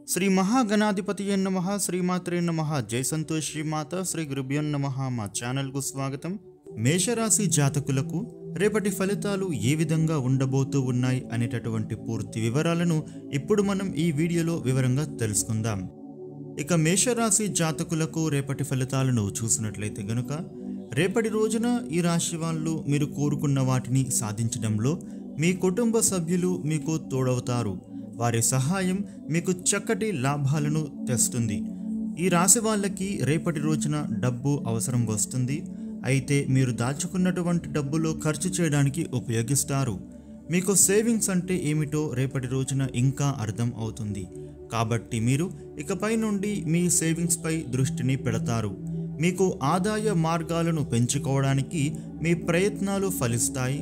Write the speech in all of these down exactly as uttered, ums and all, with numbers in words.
శ్రీ మహాగణాధిపతియే నమః శ్రీమాత్రే నమః జై సంతోష్ శ్రీమాత శ్రీ గురుభ్యో నమః మా ఛానల్కు స్వాగతం. మేషరాశి జాతకులకు రేపటి ఫలితాలు ఏ విధంగా ఉండబోతూ ఉన్నాయి అనేటటువంటి పూర్తి వివరాలను ఇప్పుడు మనం ఈ వీడియోలో వివరంగా తెలుసుకుందాం. ఇక మేషరాశి జాతకులకు రేపటి ఫలితాలను చూసినట్లయితే గనుక రేపటి రోజున ఈ రాశి వాళ్ళు మీరు కోరుకున్న వాటిని సాధించడంలో మీ కుటుంబ సభ్యులు మీకు తోడవుతారు. వారి సహాయం మీకు చక్కటి లాభాలను తెస్తుంది. ఈ రాశి వాళ్ళకి రేపటి రోజున డబ్బు అవసరం వస్తుంది. అయితే మీరు దాచుకున్నటువంటి డబ్బులో ఖర్చు చేయడానికి ఉపయోగిస్తారు. మీకు సేవింగ్స్ అంటే ఏమిటో రేపటి రోజున ఇంకా అర్థం అవుతుంది. కాబట్టి మీరు ఇకపై నుండి మీ సేవింగ్స్పై దృష్టిని పెడతారు. మీకు ఆదాయ మార్గాలను పెంచుకోవడానికి మీ ప్రయత్నాలు ఫలిస్తాయి.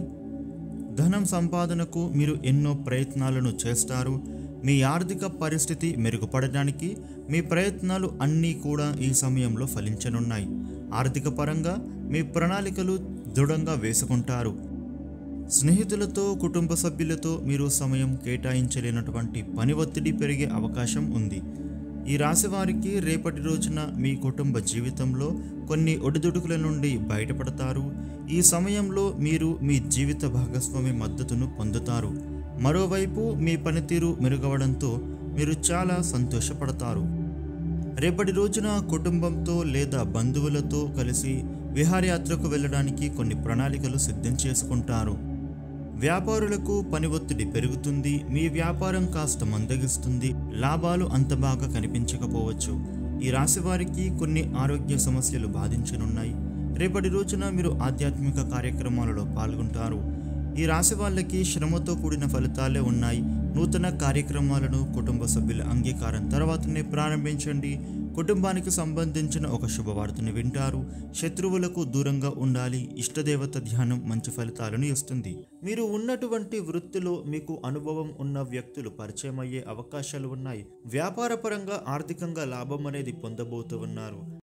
ధనం సంపాదనకు మీరు ఎన్నో ప్రయత్నాలను చేస్తారు. మీ ఆర్థిక పరిస్థితి మెరుగుపడడానికి మీ ప్రయత్నాలు అన్నీ కూడా ఈ సమయంలో ఫలించనున్నాయి. ఆర్థిక పరంగా మీ ప్రణాళికలు దృఢంగా వేసుకుంటారు. స్నేహితులతో కుటుంబ సభ్యులతో మీరు సమయం కేటాయించలేనటువంటి పని ఒత్తిడి పెరిగే అవకాశం ఉంది. ఈ రాశి వారికి రేపటి రోజున మీ కుటుంబ జీవితంలో కొన్ని ఒడిదుడుకుల నుండి బయటపడతారు. ఈ సమయంలో మీరు మీ జీవిత భాగస్వామి మద్దతును పొందుతారు. మరోవైపు మీ పనితీరు మెరుగవడంతో మీరు చాలా సంతోషపడతారు. రేపటి రోజున కుటుంబంతో లేదా బంధువులతో కలిసి విహారయాత్రకు వెళ్ళడానికి కొన్ని ప్రణాళికలు సిద్ధం చేసుకుంటారు. వ్యాపారులకు పని ఒత్తిడి పెరుగుతుంది. మీ వ్యాపారం కాస్త మందగిస్తుంది. లాభాలు అంత బాగా కనిపించకపోవచ్చు. ఈ రాశి వారికి కొన్ని ఆరోగ్య సమస్యలు బాధించనున్నాయి. రేపటి రోజున మీరు ఆధ్యాత్మిక కార్యక్రమాలలో పాల్గొంటారు. ఈ రాశి వాళ్ళకి శ్రమతో కూడిన ఫలితాలే ఉన్నాయి. నూతన కార్యక్రమాలను కుటుంబ సభ్యుల అంగీకారం తర్వాతనే ప్రారంభించండి. కుటుంబానికి సంబంధించిన ఒక శుభవార్తను వింటారు. శత్రువులకు దూరంగా ఉండాలి. ఇష్టదేవత ధ్యానం మంచి ఫలితాలను ఇస్తుంది. మీరు ఉన్నటువంటి వృత్తిలో మీకు అనుభవం ఉన్న వ్యక్తులు పరిచయం అయ్యే అవకాశాలు ఉన్నాయి. వ్యాపారపరంగా ఆర్థికంగా లాభం అనేది పొందబోతూ ఉన్నారు.